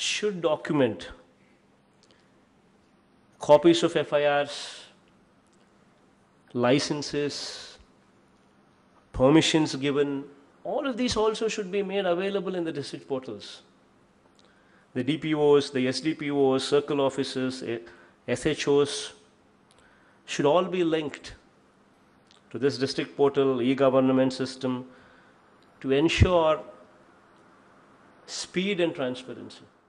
should document copies of FIRs, licenses, permissions given. All of these also should be made available in the district portals. The DPOs, the SDPOs, circle officers, SHOs should all be linked to this district portal, e-government system to ensure speed and transparency.